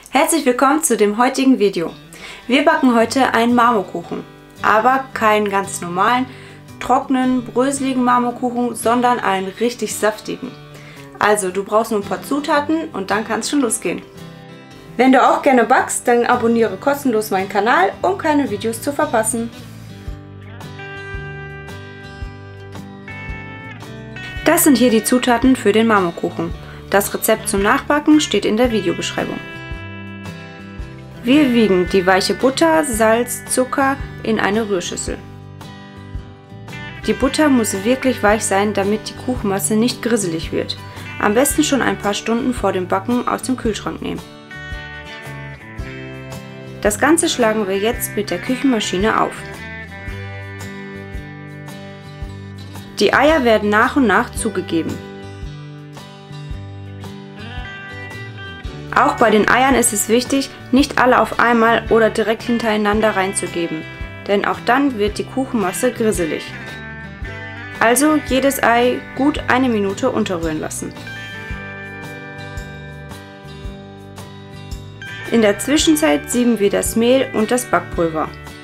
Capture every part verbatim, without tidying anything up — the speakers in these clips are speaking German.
Herzlich willkommen zu dem heutigen Video. Wir backen heute einen Marmorkuchen, aber keinen ganz normalen, trockenen, bröseligen Marmorkuchen, sondern einen richtig saftigen. Also du brauchst nur ein paar Zutaten und dann kann es schon losgehen. Wenn du auch gerne backst, dann abonniere kostenlos meinen Kanal, um keine Videos zu verpassen. Das sind hier die Zutaten für den Marmorkuchen. Das Rezept zum Nachbacken steht in der Videobeschreibung. Wir wiegen die weiche Butter, Salz, Zucker in eine Rührschüssel. Die Butter muss wirklich weich sein, damit die Kuchenmasse nicht grisselig wird. Am besten schon ein paar Stunden vor dem Backen aus dem Kühlschrank nehmen. Das Ganze schlagen wir jetzt mit der Küchenmaschine auf. Die Eier werden nach und nach zugegeben. Auch bei den Eiern ist es wichtig, nicht alle auf einmal oder direkt hintereinander reinzugeben, denn auch dann wird die Kuchenmasse grisselig. Also jedes Ei gut eine Minute unterrühren lassen. In der Zwischenzeit sieben wir das Mehl und das Backpulver.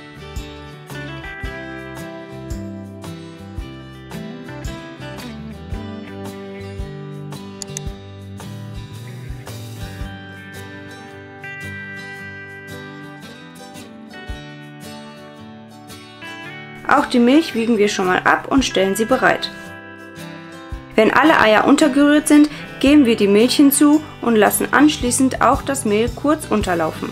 Auch die Milch wiegen wir schon mal ab und stellen sie bereit. Wenn alle Eier untergerührt sind, geben wir die Milch hinzu und lassen anschließend auch das Mehl kurz unterlaufen.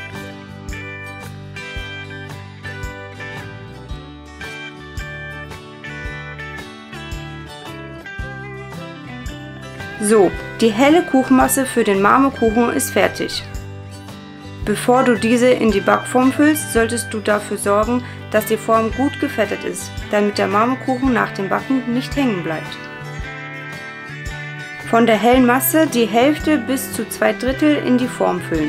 So, die helle Kuchenmasse für den Marmorkuchen ist fertig. Bevor du diese in die Backform füllst, solltest du dafür sorgen, dass die Form gut gefettet ist, damit der Marmorkuchen nach dem Backen nicht hängen bleibt. Von der hellen Masse die Hälfte bis zu zwei Drittel in die Form füllen.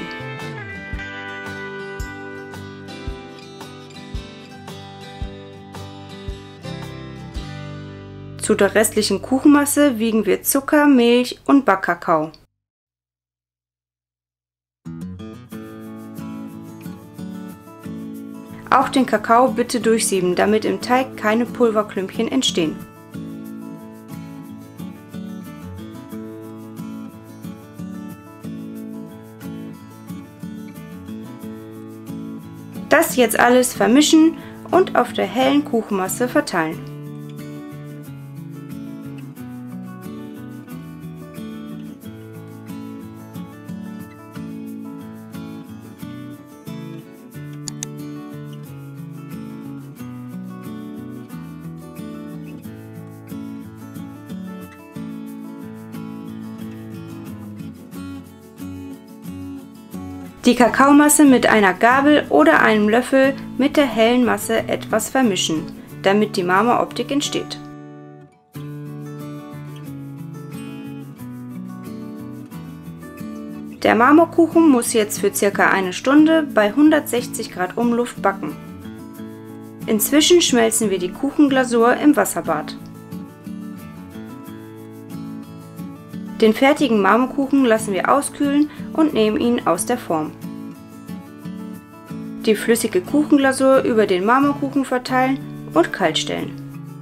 Zu der restlichen Kuchenmasse wiegen wir Zucker, Milch und Backkakao. Auch den Kakao bitte durchsieben, damit im Teig keine Pulverklümpchen entstehen. Das jetzt alles vermischen und auf der hellen Kuchenmasse verteilen. Die Kakaomasse mit einer Gabel oder einem Löffel mit der hellen Masse etwas vermischen, damit die Marmoroptik entsteht. Der Marmorkuchen muss jetzt für circa eine Stunde bei hundertsechzig Grad Umluft backen. Inzwischen schmelzen wir die Kuchenglasur im Wasserbad. Den fertigen Marmorkuchen lassen wir auskühlen und nehmen ihn aus der Form. Die flüssige Kuchenglasur über den Marmorkuchen verteilen und kalt stellen.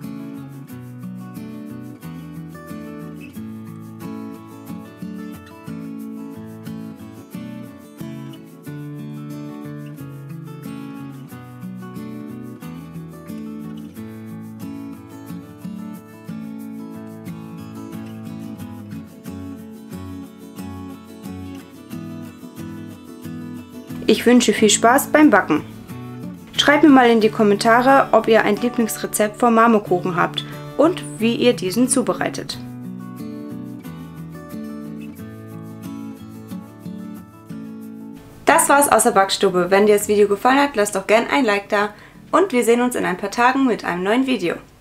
Ich wünsche viel Spaß beim Backen. Schreibt mir mal in die Kommentare, ob ihr ein Lieblingsrezept vom Marmorkuchen habt und wie ihr diesen zubereitet. Das war's aus der Backstube. Wenn dir das Video gefallen hat, lasst doch gerne ein Like da und wir sehen uns in ein paar Tagen mit einem neuen Video.